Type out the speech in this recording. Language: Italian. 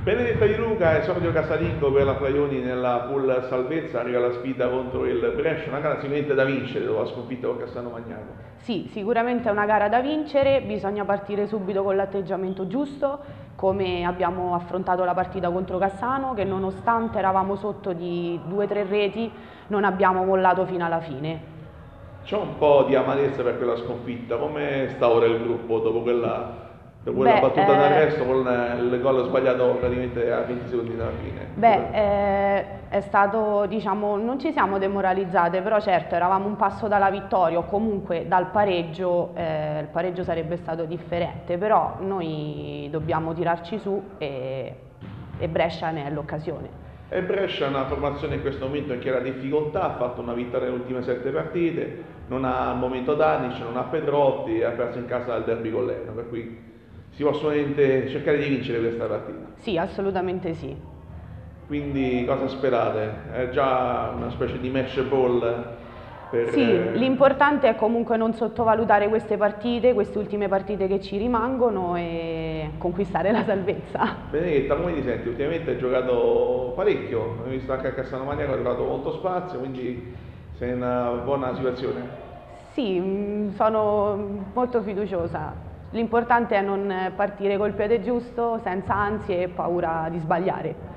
Benedetta Di Luca, esordio casalingo per la Fraioni nella pool salvezza, arriva la sfida contro il Brescia, una gara sicuramente da vincere dopo la sconfitta con Cassano Magnaco. Sì, sicuramente è una gara da vincere, bisogna partire subito con l'atteggiamento giusto, come abbiamo affrontato la partita contro Cassano, che nonostante eravamo sotto di 2 o 3 reti, non abbiamo mollato fino alla fine. C'è un po' di amarezza per quella sconfitta, come sta ora il gruppo dopo quella Beh, battuta d'arresto con il gol sbagliato praticamente a 20 secondi dalla fine? è stato, diciamo, non ci siamo demoralizzate, però certo eravamo un passo dalla vittoria o comunque dal pareggio, il pareggio sarebbe stato differente, però noi dobbiamo tirarci su e Brescia ne è l'occasione. E Brescia è una formazione in questo momento in chiara difficoltà, ha fatto una vittoria nelle ultime 7 partite, non ha al momento Danic, non ha Pedrotti e ha perso in casa il derby con l'Eno, per cui si può solamente cercare di vincere questa partita. Sì, assolutamente sì. Quindi cosa sperate? È già una specie di match ball per... Sì, l'importante è comunque non sottovalutare queste partite, queste ultime partite che ci rimangono e conquistare la salvezza. Benedetta, come ti senti? Ultimamente hai giocato parecchio, hai visto anche a Cassano Magnaco, hai trovato molto spazio, quindi sei in una buona situazione. Sì, sono molto fiduciosa. L'importante è non partire col piede giusto, senza ansie e paura di sbagliare.